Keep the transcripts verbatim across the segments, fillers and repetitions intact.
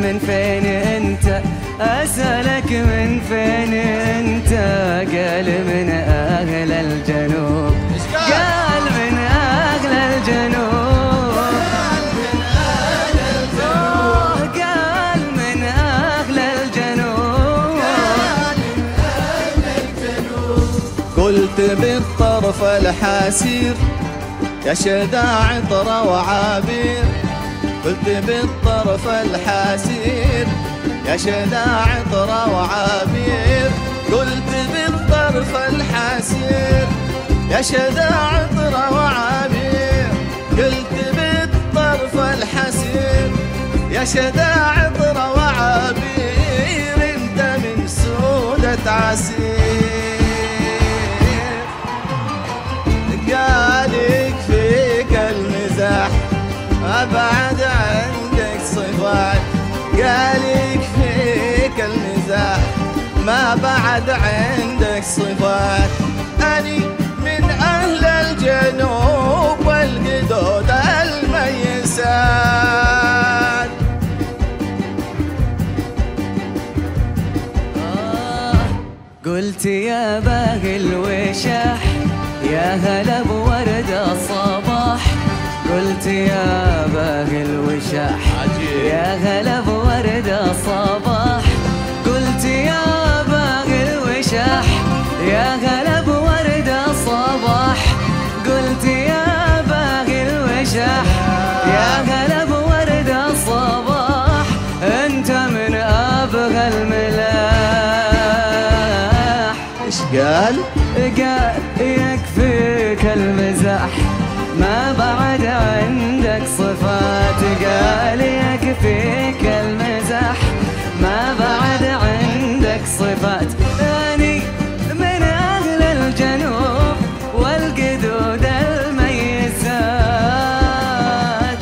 من فين انت، اسألك من فين انت؟ قال من اهل الجنوب، قال من اهل الجنوب، قال من اهل الجنوب. قلت بالطرف الحاسير يا شدا عطر وعابير، قلت بالطرف الحاسير يا شدا عطر وعابير، قلت بالطرف الحاسير يا شدا عطر وعابير، قلت بالطرف الحاسير يا شدا عطر وعابير. انت من سودة عسير قالك فيك المزاح ما بعد عندك صفات، قالك فيك المزاح ما بعد عندك صفات. أني من أهل الجنوب والقدود الميسات. آه قلت يا باغي الوشاح يا هلا بورد الصباح، قلت يا باغي الوشاح يا هلا بورد الصباح، قلت يا باغي الوشاح يا هلا بورد الصباح، قلت يا باغي الوشاح يا هلا بورد الصباح. انت من ابغى الملاح. ايش قال؟ قال يكفيك المزاح ما بعد عندك صفات، قال يكفيك المزاح ما بعد عندك صفات. أني من أهل الجنوب والقدود الميسات.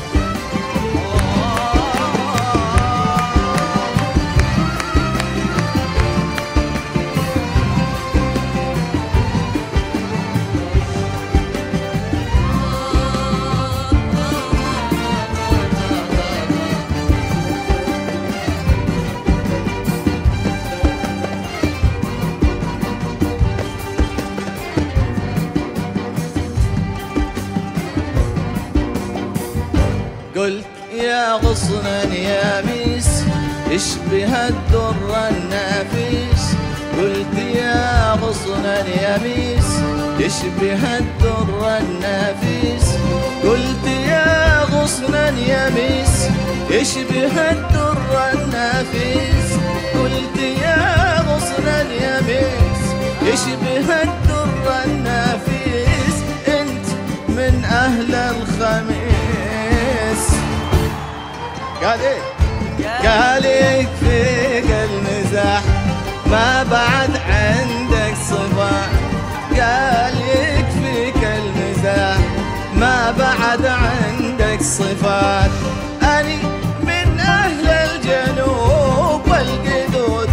قلت يا غصنا يابس اشبه الدر النافس، قلت يا غصنا يابس اشبه الدر النافس، قلت يا غصنا يابس اشبه الدر النافس، قلت يا غصنا يابس اشبه الدر النافس. انت من اهل الخميس. قال ايه؟ قال يكفيك المزاح ما بعد عندك صفات، قال يكفيك المزاح ما بعد عندك صفات. أني من أهل الجنوب والقدود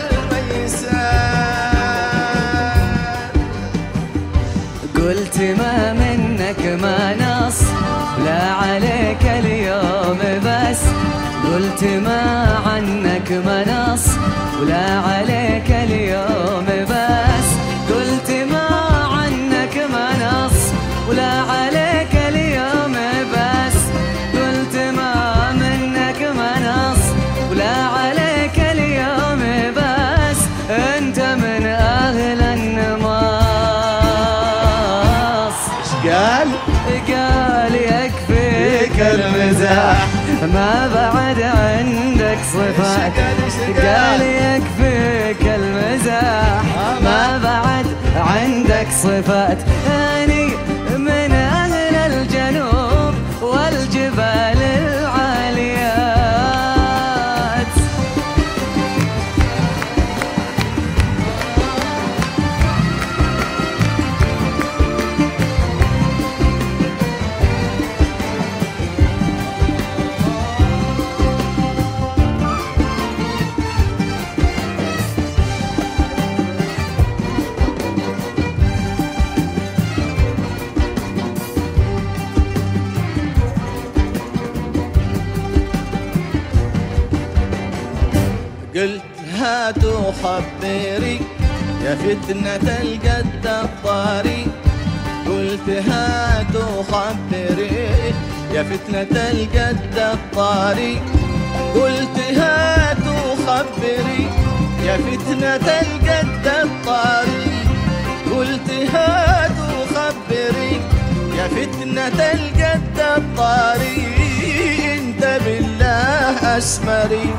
الميسات. قلت ما منك ما نص لا عليك اليوم بس، قلت ما عنك منص ولا عليك اليوم بس، قلت ما عنك منص ولا عليك اليوم بس، قلت ما منك منص ولا عليك اليوم بس. انت من اهل النماص. ايش قال؟ قال يكفيك المزاح ما بعد عندك صفات، قال يكفيك المزاح ما بعد عندك صفات. أني من أهل الجنوب والجبال العاليات. خبري يا فتنة القد الطاري، قلت هاتوا خبري يا فتنة القد الطاري، قلت هاتوا خبري يا فتنة القد الطاري، قلت هاتوا خبري يا فتنة القد الطاري، انت بالله اسمري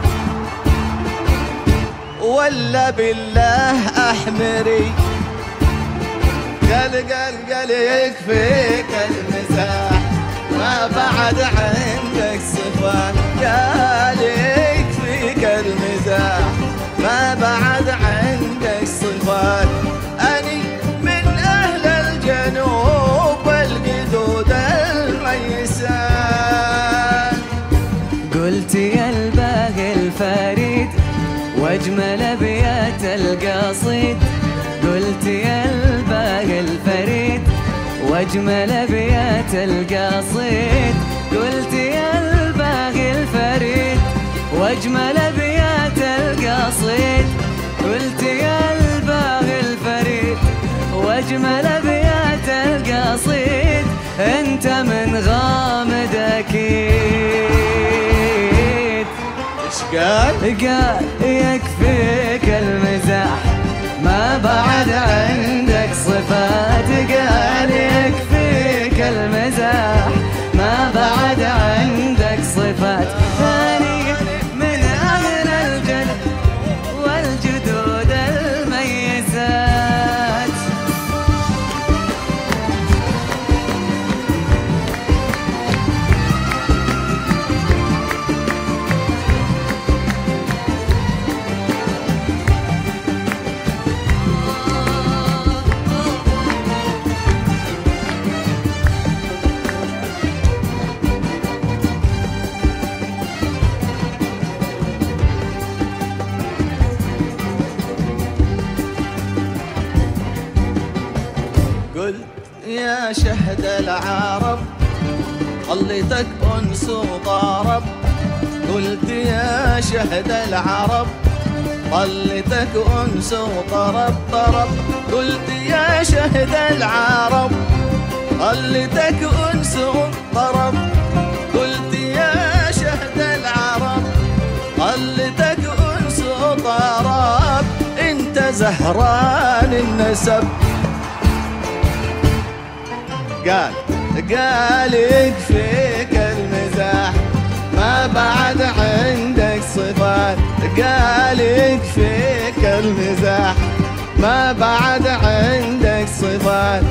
ولا بالله احمري؟ قال قال قال يكفيك المزاح ما بعد عندك صفات، قال يكفيك المزاح ما بعد عندك صفات، أني من أهل الجنوب القدود الميسان. قلت يا الباغي الفريد واجمل ابيات القصيد، قلت يا الباغي الفريد واجمل ابيات القصيد، قلت يا الباغي الفريد واجمل ابيات القصيد، قلت يا الباغي الفريد واجمل ابيات القصيد، انت من غامض اكيد. ايش قال؟ قال يكفيك المزاح ما بعد عندك صفات، قال يكفيك المزاح ما بعد عندك صفات، ثاني من أهل الجنة والجدود الميسات. قلت يا شهد العرب خليتك أنس وطرب، قلت يا شهد العرب خليتك أنس وطرب طرب، قلت يا شهد العرب خليتك أنس وطرب، قلت يا شهد العرب خليتك أنس وطرب، انت زهران النسب. قال قال يكفيك المزاح ما بعد عندك صفات، قال يكفيك المزاح ما بعد عندك صفات،